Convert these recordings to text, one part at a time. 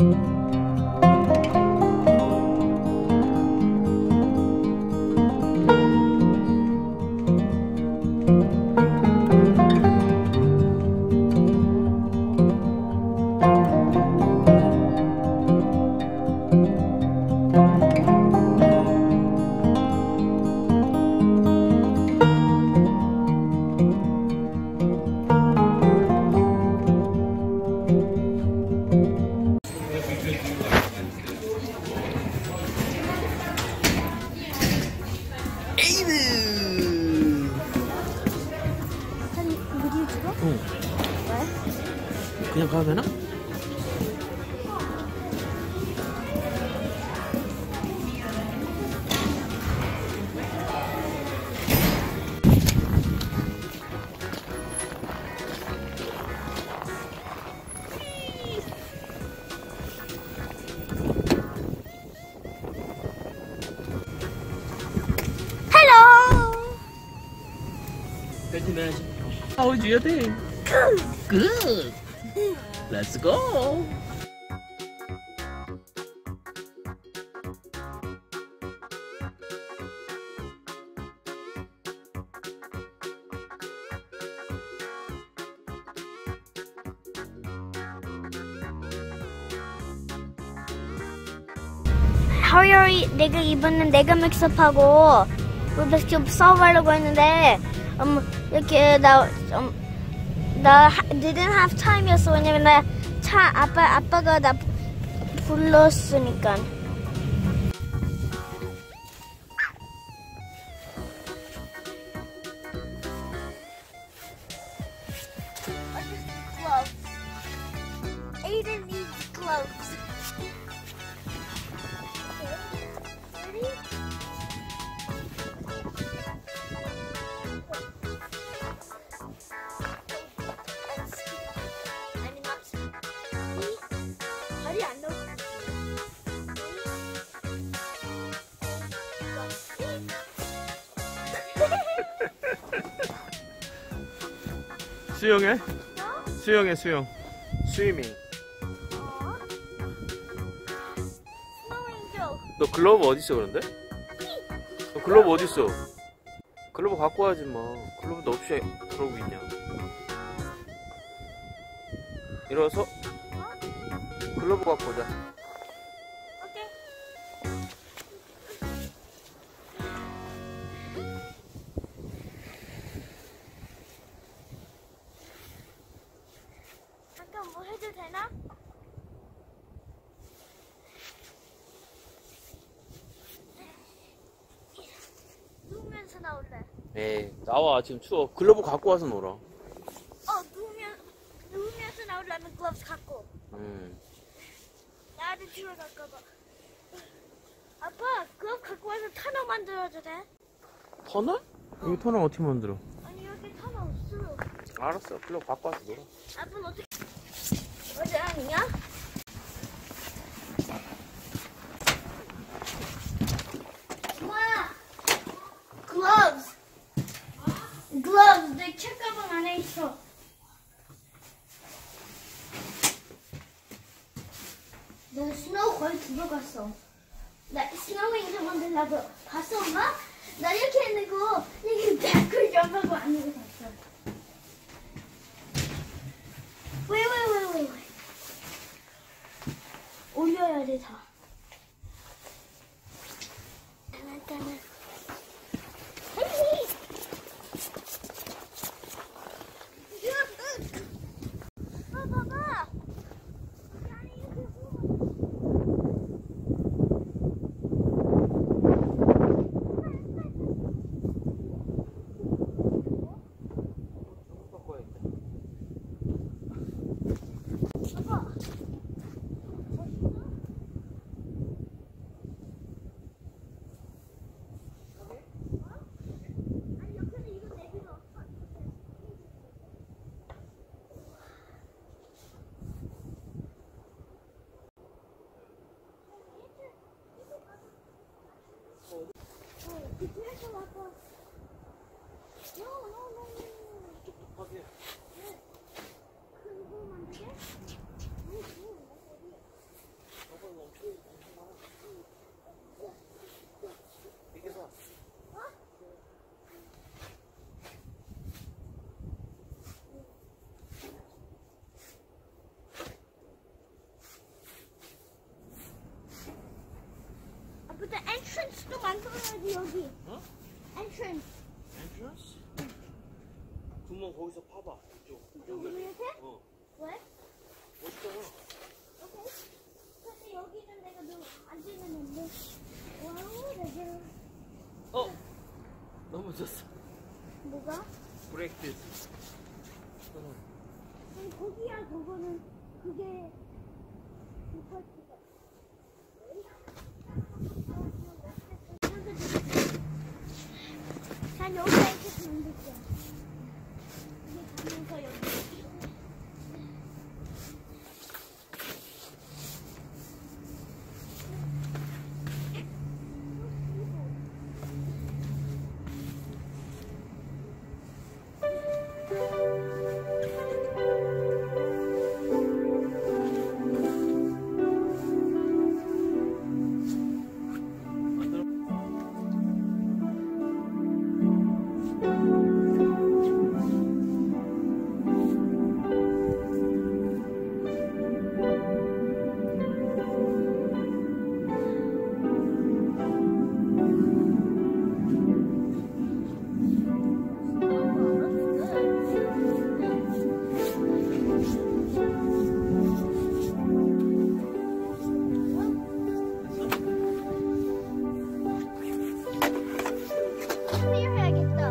응. 왜? 그냥 가도 되나? How was your day? Good. Let's go. 하루이 내가 입었는 내가 믹스업하고 루비스 큐브 서브하려고 했는데 이렇게 나 didn't have time이었어. 왜냐면 나 아빠가 나 불렀으니까. Gloves. Aiden needs gloves. 수영해? 수영해, 수영. 스위밍. 너 글러브 어딨어, 그런데? 너 글러브 어딨어? 글러브 갖고 와야지, 뭐. 글러브 너 없이 그러고 있냐? 일어서 글러브 갖고 오자. 잠깐 뭐 해도 되나? 누우면서 나올래. 에이, 나와. 지금 추워. 글러브 갖고 와서 놀아. 누우면서 나오려면 글러브스 갖고. 나를 주러 갈까봐. 아빠, 글러브 갖고 와서 터널 만들어도 돼? 터널? 여기 터널 어떻게 만들어? 아니, 여기 터널 없어. 알았어. 글러브 갖고 와서 놀아. 아빠는 어떻게? 어디 아니냐? 엄마! 글러브스! 글러브스! 내 책가방 안에 있어. 나 스노우 거의 들어갔어. 나 스노우 인형 만들려고 봤어, 엄마? 나 이렇게 있는 거 이렇게 백을 점하고 안 이고 봤어. 왜. 올려야 돼, 다. 따나. 봐봐. 만들어야지 여기. 어? Entrance. Entrance? 구멍 거기서 파봐. 여기 이렇게? 어. 왜? 멋있잖아. 오케이. 근데 여기는 내가 좀 앉으면 돼. 와우, 내가. 어? 넘어졌어. 뭐가? 브레이크. 아니, 거기야, 그거는. 그게. 그 파트가. 난 여기에 이렇게 만들게. 이게 가면서 여기. 클리어해야겠다.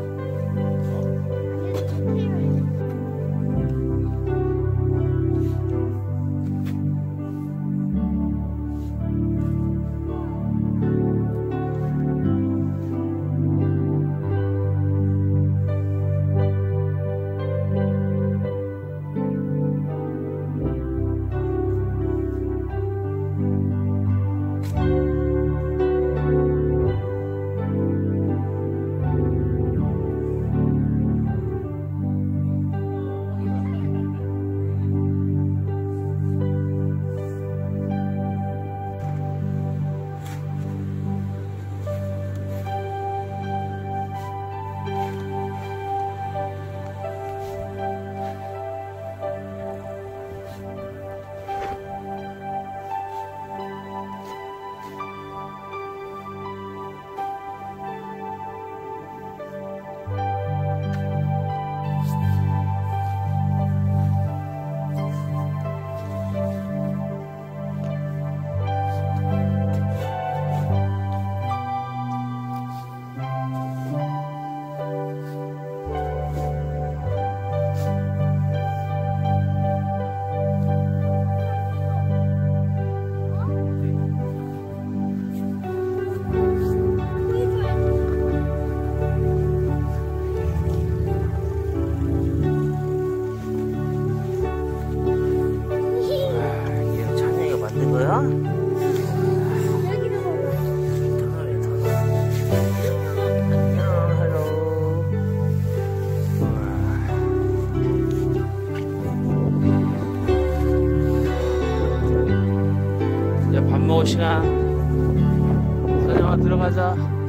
이게 찬영이가 만든 거야? 여기도 봐봐. 안녕, 헬로. 이제 밥 먹을 시간. 찬영아, 들어가자.